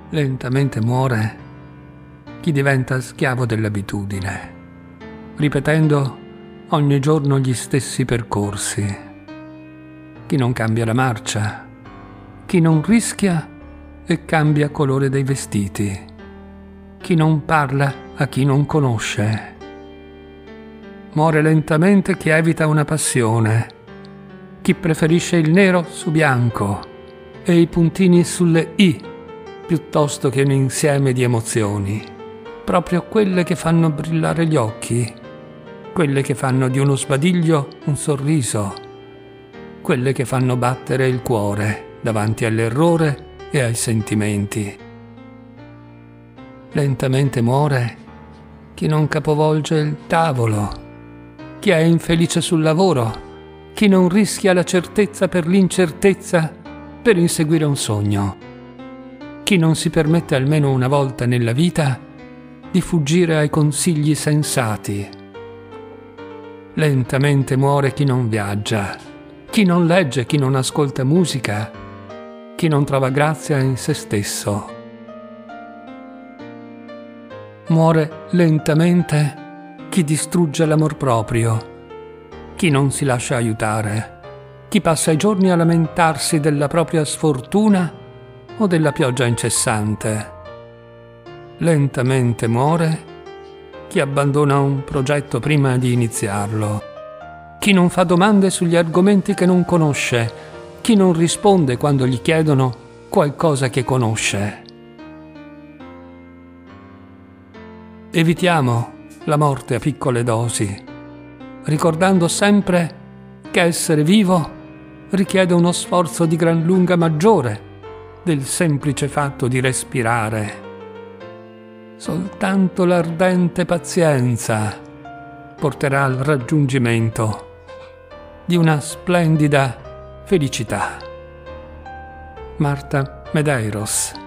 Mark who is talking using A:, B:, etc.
A: Lentamente muore chi diventa schiavo dell'abitudine, ripetendo ogni giorno gli stessi percorsi. Chi non cambia la marcia, chi non rischia e cambia colore dei vestiti, chi non parla a chi non conosce. Muore lentamente chi evita una passione, chi preferisce il nero su bianco e i puntini sulle i piuttosto che un insieme di emozioni, proprio quelle che fanno brillare gli occhi, quelle che fanno di uno sbadiglio un sorriso, quelle che fanno battere il cuore davanti all'errore e ai sentimenti. Lentamente muore chi non capovolge il tavolo, chi è infelice sul lavoro, chi non rischia la certezza per l'incertezza per inseguire un sogno, chi non si permette almeno una volta nella vita di fuggire ai consigli sensati. Lentamente muore chi non viaggia, chi non legge, chi non ascolta musica, chi non trova grazia in se stesso. Muore lentamente chi distrugge l'amor proprio, chi non si lascia aiutare, chi passa i giorni a lamentarsi della propria sfortuna o della pioggia incessante. Lentamente muore chi abbandona un progetto prima di iniziarlo, chi non fa domande sugli argomenti che non conosce, chi non risponde quando gli chiedono qualcosa che conosce. Evitiamo la morte a piccole dosi, ricordando sempre che essere vivo richiede uno sforzo di gran lunga maggiore del semplice fatto di respirare. Soltanto l'ardente pazienza porterà al raggiungimento di una splendida felicità. Marta Medeiros.